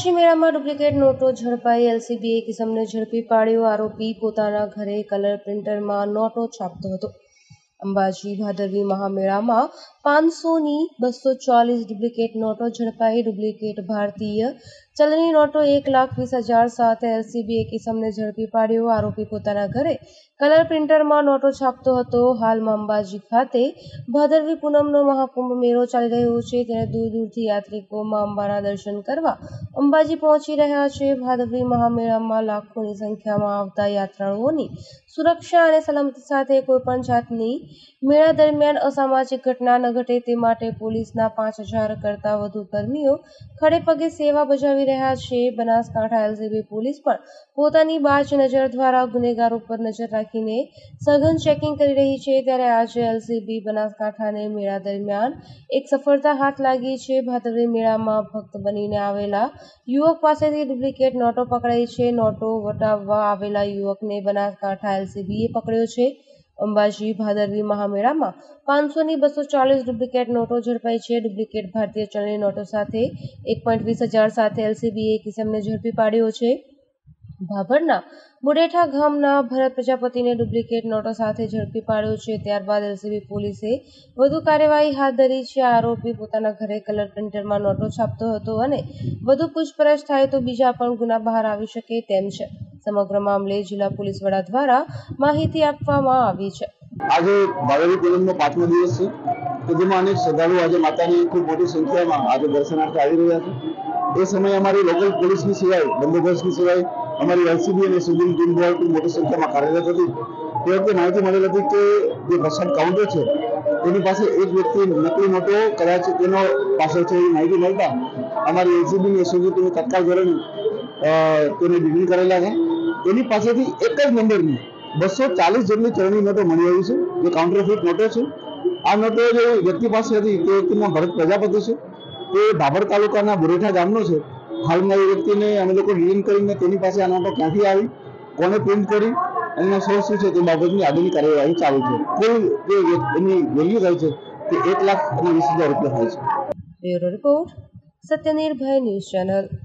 અંબાજી મેળામાં ડુપ્લિકેટ નોટો ઝડપાઈ. એલસીબીએ કિસમને ઝડપી પાડ્યો. આરોપી પોતાના ઘરે કલર પ્રિન્ટરમાં નોટો છાપતો હતો. અંબાજી ભાદરવી મહામેળામાં 500ની 240 ડુપ્લિકેટ નોટો ઝડપાઈ. ડુપ્લિકેટ ભારતીય ચલણી નોટો 1,20,000 સાથે એલસીબીએ કિસમને ઝડપી પાડ્યો. આરોપી પોતાના ઘરે કલર પ્રિન્ટરમાં નોટો છાપતો હતો. હાલમાં અંબાજી ખાતે ભાદરવી પૂનમનો મહાકુંભ મેળો ચાલી રહ્યો છે, ત્યારે દૂર દૂરથી યાત્રિકો માં અંબાના દર્શન કરવા અંબાજી પહોંચી રહ્યા છે. ભાદરવી મહામેળામાં લાખોની સંખ્યામાં આવતા યાત્રાળુઓની સુરક્ષા અને સલામતી સાથે કોઈપણ જાતની મેળા દરમિયાન અસામાજિક ઘટના ન ઘટે તે માટે પોલીસના 5,000 કરતાં વધુ કર્મીઓ ખડેપગે સેવા બજાવી રહ્યા છે. બનાસકાંઠા એલસીબી પોલીસ પણ પોતાની બાજ નજર દ્વારા ગુનેગારો પર નજર રાખીને સઘન ચેકિંગ કરી રહી છે, ત્યારે આજે એલસીબી બનાસકાંઠાને મેળા દરમિયાન એક સફળતા હાથ લાગી છે. ભાદરવી મેળામાં ભક્ત બનીને આવેલા યુવક પાસેથી ડુપ્લિકેટ નોટો પકડાઈ છે. નોટો વટાવવા આવેલા યુવકને બનાસકાંઠા એલસીબીએ પકડ્યો છે. અંબાજી ભાદરવી મહામેળામાં 500ની 240 ડુપ્લિકેટ નોટો ઝડપાઈ છે. ડુપ્લિકેટ ભારતીય ચલણી નોટો સાથે 1,20,000 સાથે એલસીબીએ કિસમને ઝડપી પાડ્યો છે. ભાભરના બુડેઠા ગામના ભરત પ્રજાપતિને ડુપ્લિકેટ નોટો સાથે ઝડપી પાડ્યો છે. ત્યારબાદ એલસીબી પોલીસે વધુ કાર્યવાહી હાથ ધરી છે. આરોપી પોતાના ઘરે કલર પ્રિન્ટરમાં નોટો છાપતો હતો અને વધુ પૂછપરછ થાય તો બીજા પણ ગુના બહાર આવી શકે તેમ છે. સમગ્ર મામલે જિલ્લા પોલીસ વડા દ્વારા માહિતી આપવામાં આવી છે. આજે ભાદરવી પૂનમનો 5મો દિવસ છે, કે જેમાં અનેક શ્રદ્ધાળુઓ આજે માતાની ખૂબ મોટી સંખ્યામાં આજે દર્શનાર્થે આવી રહ્યા છે. એ સમયે અમારી લોકલ પોલીસની સિવાય, બંદોબસ્તની સિવાય અમારી એલસીબી અને સિવિલ ટીમ દ્વારા ખૂબ મોટી સંખ્યામાં કાર્યરત હતી. તે વખતે માહિતી મળેલ હતી કે જે પ્રસાદ કાઉન્ટર છે તેની પાસે એક વ્યક્તિ નકલી નોટો કદાચ તેનો પાસે છે એવી માહિતી મળતા અમારી એલસીબી એસઓજી ટીમે તત્કાળ ધોરણે તેને ડિટેન કરેલા છે. તેની પાસેથી એક જ નંબરની 240 જેટલી ચલણી નોટો મળી આવી છે, જે કાઉન્ટરફીટ નોટો છે. આ નોટો જે વ્યક્તિ પાસે હતી તે વ્યક્તિનું ભરત પ્રજાપતિ છે, તે ભાભર તાલુકાના બુડેઠા ગામનો છે. હાલમાં એ વ્યક્તિને અમે લોકો ડિટેન કરીને તેની પાસે આ નોટો ક્યાંથી આવી, કોને પ્રિન્ટ કરી અને એનો સોર્સ શું છે તે બાબતની આગળની કાર્યવાહી ચાલુ છે. કુલ જે એની વેલ્યુ થાય છે તે 1,20,000 રૂપિયા થાય છે. Bureau report, Satyanirbhay news channel.